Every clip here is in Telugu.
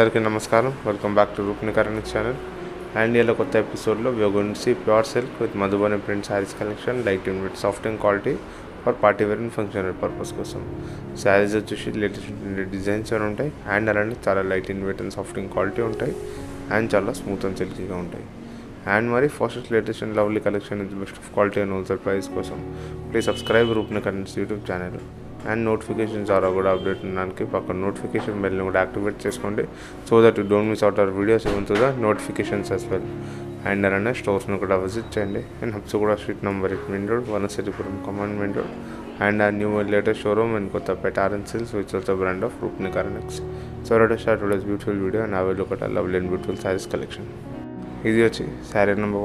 అందరికీ నమస్కారం. Welcome back to Roopnikaran channel. And ఇలా కొత్త ఎపిసోడ్లో we are going to see pure silk with Madhubani print sarees collection, light in weight, soft in quality for party wear and functional purpose కోసం. శారీస్ వచ్చేసి లేటెస్ట్ డిజైన్స్ అని ఉంటాయి అండ్ అలానే చాలా light in weight and soft in quality ఉంటాయి అండ్ చాలా స్మూత్ అండ్ సిల్కీగా ఉంటాయి. అండ్ మరి fastest latest and lovely collection is best of quality and wholesale price కోసం please subscribe Roopnikaran YouTube channel. And notification ద్వారా కూడా అప్డేట్ ఉండడానికి పక్కన నోటిఫికేషన్ బెల్ని కూడా యాక్టివేట్ చేసుకోండి so that you don't miss out our videos even to the notifications as well. And అలానే స్టోర్స్ను కూడా విజిట్ చేయండి. And Habsiguda street number 8 main road, Vanasthalipuram కమాండ్ మెయిన్ రోడ్. అండ్ ఆ న్యూ లేటెస్ట్ షోరూమ్ అండ్ కొత్త పెట్ సిల్స్ which also brand of Roopnikaran. So let us start today's beautiful video and have a look at a lovely and beautiful sarees collection. ఇది వచ్చి saree number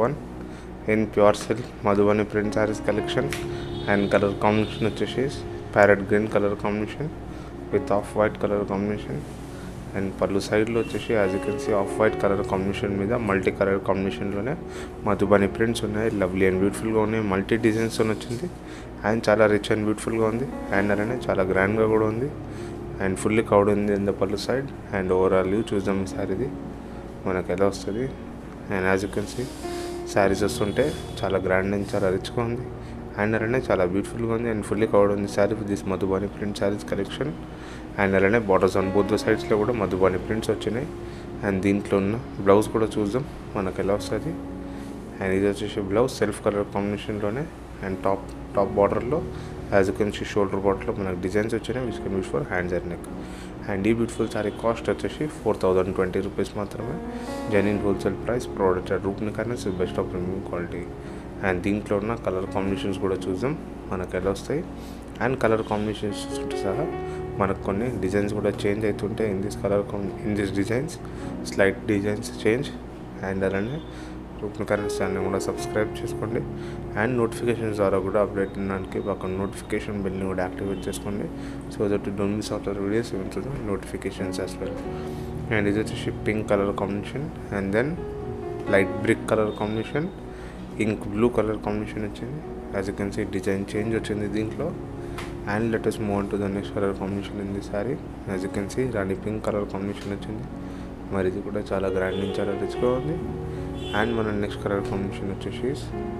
1 in pure silk Madhubani print sarees collection. And colour combination వచ్చేసి parrot green colour combination with off white colour combination. And పళ్ళు సైడ్లో వచ్చేసి as you can see off white colour combination మీద మల్టీ కలర్ కాంబినేషన్లోనే మధుబని ప్రింట్స్ ఉన్నాయి. లవ్లీ అండ్ బ్యూటిఫుల్గా ఉన్నాయి. మల్టీ డిజైన్స్తో వచ్చింది అండ్ చాలా రిచ్ అండ్ బ్యూటిఫుల్గా ఉంది అండ్ అలానే చాలా గ్రాండ్గా కూడా ఉంది అండ్ ఫుల్లీ కవర్డ్ ఉంది in the pallu side. And overall view చూద్దాం ఈ శారీది మనకు ఎలా వస్తుంది. And as you can see sarees వస్తుంటే చాలా గ్రాండ్ అండ్ చాలా రిచ్గా ఉంది అండ్ అలానే చాలా బ్యూటిఫుల్గా ఉంది అండ్ ఫుల్లీ కవర్డ్ ఉంది sari with this Madhubani print sarees collection. And అలానే బార్డర్స్ ఆన్ బోత్ ద సైడ్స్లో కూడా మధుబని ప్రింట్స్ వచ్చినాయి. అండ్ దీంట్లో ఉన్న బ్లౌజ్ కూడా చూద్దాం మనకు ఎలా వస్తుంది. అండ్ ఇది వచ్చేసి బ్లౌజ్ సెల్ఫ్ కలర్ కాంబినేషన్లోనే అండ్ టాప్ బార్డర్లో as you can see shoulder బార్డర్లో మనకు డిజైన్స్ వచ్చినాయి which can use for hands and neck. And ఈ బ్యూటిఫుల్ సారీ కాస్ట్ వచ్చేసి 4020 రూపీస్ మాత్రమే. Genuine wholesale price. Product Roopnikaran is best of premium quality. And దీంట్లో ఉన్న కలర్ కాంబినేషన్స్ కూడా చూద్దాం మనకు ఎలా వస్తాయి. అండ్ కలర్ కాంబినేషన్స్ సహా మనకు కొన్ని డిజైన్స్ కూడా చేంజ్ అవుతుంటాయి in this designs slight designs change. And అలానే రూప్నికరణ్ ఛానల్ కూడా సబ్స్క్రైబ్ చేసుకోండి అండ్ నోటిఫికేషన్స్ ద్వారా కూడా అప్డేట్ ఉండడానికి పక్కన నోటిఫికేషన్ బిల్ని కూడా యాక్టివేట్ చేసుకోండి so that you don't miss out our videos even to the notifications as well. And ఇది వచ్చేసి pink colour combination and then light brick colour combination, ink blue colour combination వచ్చింది. As you can see design change వచ్చింది దీంట్లో. And let us move on to the next colour combination in the saree. As you can see rani pink colour combination వచ్చింది. మరి ఇది కూడా చాలా గ్రాండ్ నుంచి చాలా రిచ్గా ఉంది. అండ్ మన నెక్స్ట్ కలర్ కాంబినేషన్ వచ్చేసి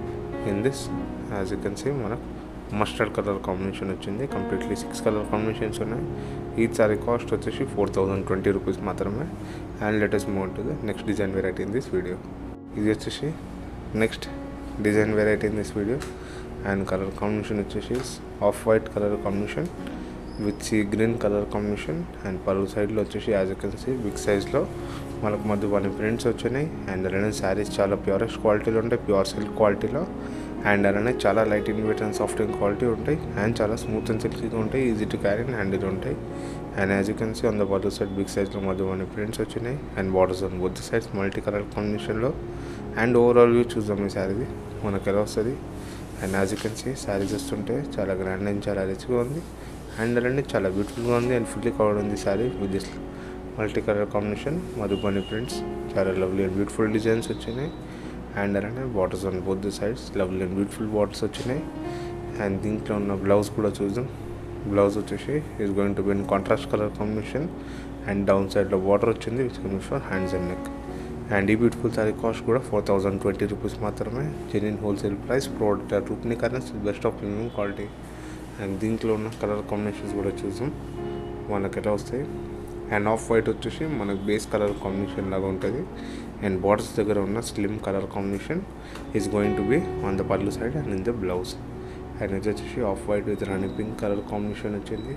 in this as you can see మనకు మస్టర్డ్ కలర్ కాంబినేషన్ వచ్చింది. కంప్లీట్లీ 6 కలర్ కాంబినేషన్స్ ఉన్నాయి. ఈ సారీ కాస్ట్ వచ్చేసి 4020 రూపీస్ మాత్రమే. And let us move on to the next design variety in this video. ఇది వచ్చేసి next design variety in this video. And colour combination వచ్చేసి off white colour combination with sea green colour combination. And పళ్ళు సైడ్లో వచ్చేసి as you can see big సైజ్లో మనకు మధుబని ప్రింట్స్ వచ్చినాయి. అండ్ అలానే శారీస్ చాలా ప్యూరెస్ట్ క్వాలిటీలో ఉంటాయి, ప్యూర్ సిల్క్ క్వాలిటీలో. అండ్ అలానే చాలా light in weight and soft in quality ఉంటాయి అండ్ చాలా స్మూత్ అండ్ సిల్కీగా ఉంటాయి, easy to carry and handle ఉంటాయి. And as you can see on the pallu side big సైజ్లో మధుబని ప్రింట్స్ వచ్చినాయి and borders on both sides multi colour కాంబినేషన్లో. అండ్ ఓవరాల్ వ్యూ చూద్దాం ఈ శారీది మనకు ఎలా వస్తుంది. And as you can see sarees వస్తుంటే చాలా గ్రాండ్ అండ్ చాలా రిచ్గా ఉంది అండ్ అలానే చాలా బ్యూటిఫుల్గా ఉంది అండ్ ఫుల్లీ కవర్డ్ ఉంది sari with this multi colour combination Madhubani prints. చాలా లవ్లీ అండ్ బ్యూటిఫుల్ డిజైన్స్ వచ్చినాయి అండ్ అలానే borders on both the sides lovely and beautiful borders వచ్చినాయి. అండ్ దీంట్లో ఉన్న బ్లౌజ్ కూడా చూద్దాం. బ్లౌజ్ వచ్చేసి is going to be in contrast colour combination and down సైడ్లో బార్డర్ వచ్చింది which can use for hands and neck. And ఈ బ్యూటిఫుల్ సారీ కాస్ట్ కూడా 4020 రూపీస్ మాత్రమే. Genuine wholesale price. ప్రోడక్ట్ రూప్నికరణ్ best of premium quality. And దీంట్లో ఉన్న కలర్ కాంబినేషన్స్ కూడా చూద్దాం మనకు ఎలా వస్తాయి. అండ్ ఆఫ్ వైట్ వచ్చేసి మనకు బేస్ కలర్ కాంబినేషన్ లాగా ఉంటుంది అండ్ బార్డర్స్ దగ్గర ఉన్న slim colour combination is going to be on the pallu side and in the blouse. And ఇది వచ్చేసి off white with rani pink colour combination వచ్చింది.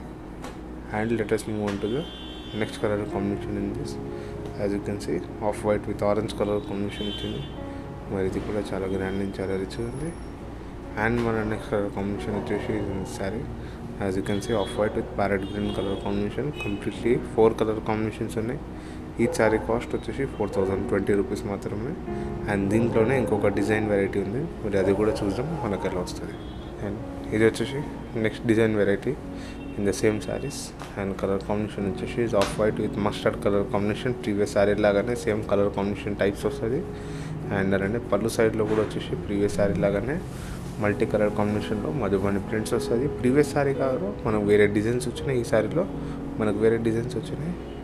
And let us move on to the next colour combination in this. As you can see off white with orange colour combination వచ్చింది. మరి ఇది కూడా చాలా గ్రాండ్ అండ్ చాలా రిచ్గా ఉంది. అండ్ మన నెక్స్ట్ కలర్ కాంబినేషన్ వచ్చేసి sari as you can see off white with parrot green colour combination. Completely 4 colour combinations ఉన్నాయి. ఈ శారీ కాస్ట్ వచ్చేసి 4020 రూపీస్ మాత్రమే. అండ్ దీంట్లోనే ఇంకొక డిజైన్ వెరైటీ ఉంది, మరి అది కూడా చూద్దాం మనకు ఎలా వస్తుంది. అండ్ ఇది వచ్చేసి next design variety in the same saris. And colour combination వచ్చేసి off white with mustard colour combination. Previous sari లాగానే సేమ్ కలర్ కాంబినేషన్ టైప్స్ వస్తుంది. అండ్ అలానే పళ్ళు సైడ్లో కూడా వచ్చేసి ప్రీవియస్ శారీ లాగానే మల్టీ కలర్ కాంబినేషన్లో మధుబని ప్రింట్స్ వస్తుంది. ప్రీవియస్ శారీ కాదు మనకు వేరే డిజైన్స్ వచ్చినాయి, ఈ శారీలో మనకు వేరే డిజైన్స్ వచ్చినాయి.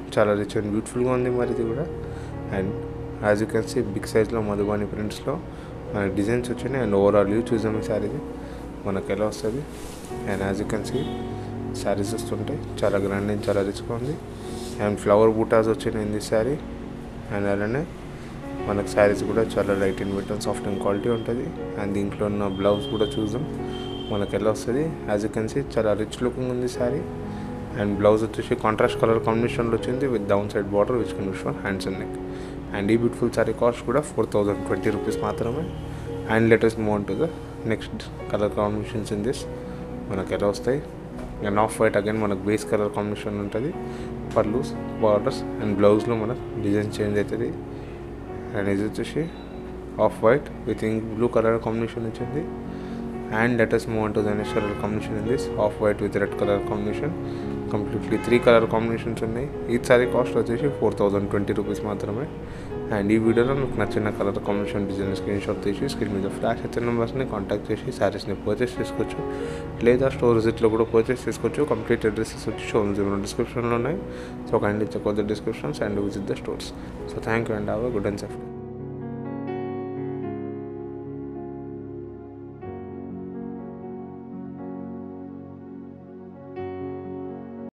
చాలా రిచ్ అండ్ బ్యూటిఫుల్గా ఉంది మరి ఇది కూడా. And as you can see big సైజ్లో మధుబాని ప్రింట్స్లో మనకి డిజైన్స్ వచ్చినాయి. అండ్ ఓవరాల్ వ్యూ చూసాం ఈ శారీది మనకు ఎలా వస్తుంది. And as you can see saris వస్తుంటాయి, చాలా గ్రాండ్ అండ్ చాలా రిచ్గా ఉంది. అండ్ ఫ్లవర్ బూటాస్ వచ్చినాయి ఇన్ దిస్ శారీ. అండ్ అలానే మనకు శారీస్ కూడా చాలా light in weight and soft and quality ఉంటుంది. అండ్ దీంట్లో ఉన్న బ్లౌజ్ కూడా చూద్దాం మనకు ఎలా వస్తుంది. యాజ్ యూ కెన్ సీ చాలా రిచ్ లుకింగ్ ఉంది శారీ. అండ్ బ్లౌజ్ వచ్చేసి కాంట్రాస్ట్ కలర్ కాంబినేషన్లో వచ్చింది with down side border which can show hands and neck. And ఈ బ్యూటిఫుల్ శారీ కాస్ట్ కూడా 4020 రూపీస్ మాత్రమే. And latest move to the next colour combinations in this మనకు ఎలా వస్తాయి. అండ్ ఆఫ్ వైట్ అగైన్ మనకు బేస్ కలర్ కాంబినేషన్ ఉంటుంది. పర్లూస్ బార్డర్స్ అండ్ బ్లౌజ్లో మనకు డిజైన్ చేంజ్ అవుతుంది. అండ్ ఇది వచ్చేసి off white with blue colour combination వచ్చింది. And latest move to the next colour combination in this off white with red colour combination. Completely 3 colour combinations ఉన్నాయి. ఈ సారీ కాస్ట్ వచ్చేసి 4020 రూపీస్ మాత్రమే. అండ్ ఈ వీడియోలో మీకు నచ్చిన colour combination design screen shot తీసి స్క్రీన్ మీద ఫ్లాష్ అయితే నెంబర్స్ని కాంటాక్ట్ చేసి శారీస్ని పర్చేస్ చేసుకోవచ్చు, లేదా స్టోర్ విజిట్లో కూడా పర్చేస్ చేసుకోవచ్చు. కంప్లీట్ అడ్రసెస్ వచ్చి షోరూమ్ డిస్క్రిప్షన్లో ఉన్నాయి. So kindly check out the descriptions and visit the stores. So thank you and have a good and safe.